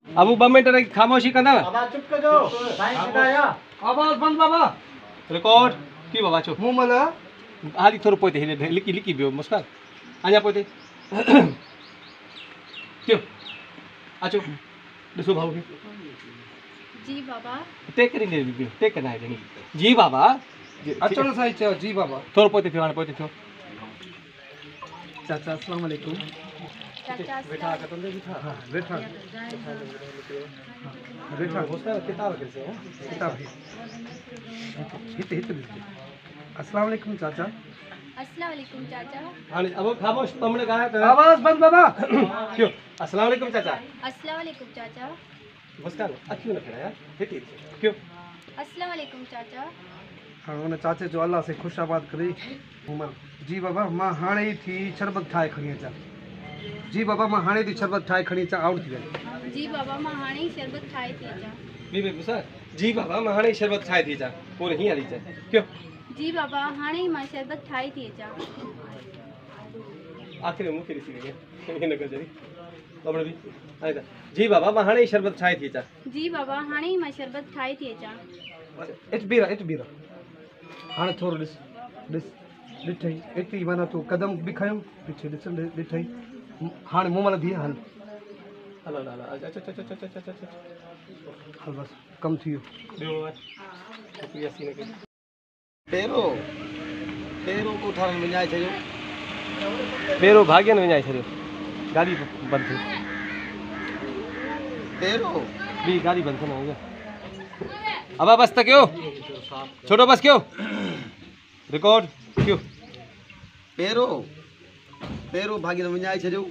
अब 2 मिनट ख़ामोशी कंदा बाबा चुप कजो साईं ॿुधाया आवाज़ बंद बाबा रिकॉर्ड की बाबा चो मूं मन हाली थोरो पोइ ते लिकी लिकी बियो मुस्कान अञा पोइ ते क्यों अचो ॾिसो भाऊ खे जी बाबा टेक करी दे बियो टेक करना है जी बाबा अचण साईं चयो जी बाबा थोरो पोइ ते थियो हाणे पोइ ते थियो चाचा अस्सलाम वालेकुम चाचा बैठा कतंदे बैठा हां बैठा बैठा मुस्कान किताब कैसे है किताब हिते हिते अस्सलाम वालेकुम चाचा अस्सलाम वालेकुम चाचा हाणे अब ख़ामोश 2 मिनट गाया आवाज बंद बाबा क्यों अस्सलाम वालेकुम चाचा अस्सलाम वालेकुम चाचा मुस्कान अखियूं न खड़ा यार हिते क्यों अस्सलाम वालेकुम चाचा हाँ उन चाचे जो अल्लाह से खुशाबाद करे उमर जी बाबा मां हाणे ही थी शरबत ठाए खणी अचा जी बाबा मां हाणे थी शरबत ठाए खणी अचा आउट थी वई जी बाबा मां हाणे ई शरबत ठाहे थी अचां बी मुस्कान जी बाबा मां हाणे शरबत ठाहे थी अचां पूरे हीअं हली अचां क्यों जी बाबा हाणे ई मां शरबत ठाहे थी अचां आखिर मूंखे ॾिसी वई हिन गजरी बाबा बि हाणे त जी बाबा मां हाणे ई शरबत ठाहे थी अचां जी बाबा हाणे ई मां शरबत ठाहे थी अचां इट बीरा हाणे थोरो ॾिस ॾिठई एतिरी माना तूं कदम बि खयो पीछे ॾिठई हाणे मूं महिल बीह हल हलो हलो अच्छा हल बस कम थी वियो ॿियो सीन खे पहिरों कोठारनि विञाए छॾियो पहिरों भाग्यन विञाए छॾियो गाॾी बंदि थी पहिरों ॿी गाॾी बंदि थी न अब बस त कयो छोटो बस कयो रिकॉर्ड क्यों पहिरों भाग्य विञाए छॾियो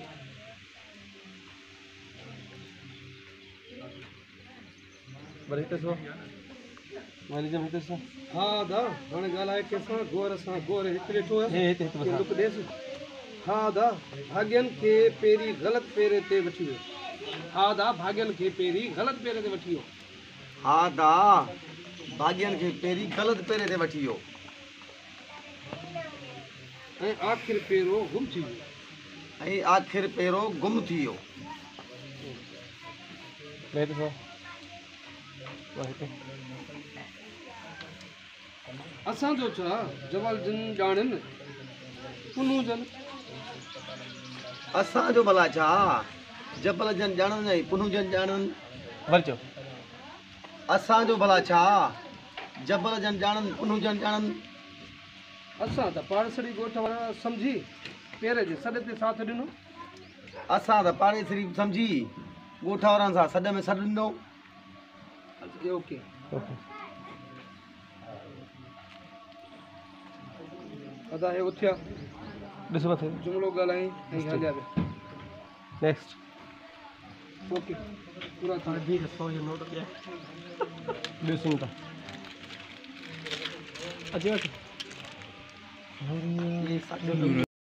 वरी हिते सो वरी जम हिते सो हा दा हाणे ॻाल्हाए कंहिंसां गोर सां गोर हिकु ॾिठो हे हिते हिते बस लुक ॾेसि हा दा भाग्यन खे पहिरीं ग़लति पेरे ते वठी वियो हा दा भाग्यन खे पहिरीं ग़लति पेरे ते वठी वियो हा दा भाग्यन खे पहिरीं ग़लति पेरे ते वठी वियो ऐं आख़िर पहिरों गुम थी वियो ऐं आख़िर पहिरों गुम थी वियो हिते सो हिते असांजो छा जबल जन ॼाणनि पुनू जन असांजो भला छा जबल जन ॼाणनि ऐं पुनू जन ॼाणनि वरी चओ असांजो भला छा जबल जन ॼाणनि पुनू जन ॼाणनि असां त पाड़सड़ी ॻोठ वारा सम्झी पेरे जे सॾ ते साथ ॾिनो असां त पाड़ेसरी सम्झी ॻोठ वारनि सां सॾ में सॾु ॾिनो ओके अदा हे उथिया ॾिसो मथे जुमिलो ॻाल्हाई ऐं हलिया विया नेक्स्ट ओके पूरा थी भी 100 जो नोट ॾिया ॾिसूं था अचे ये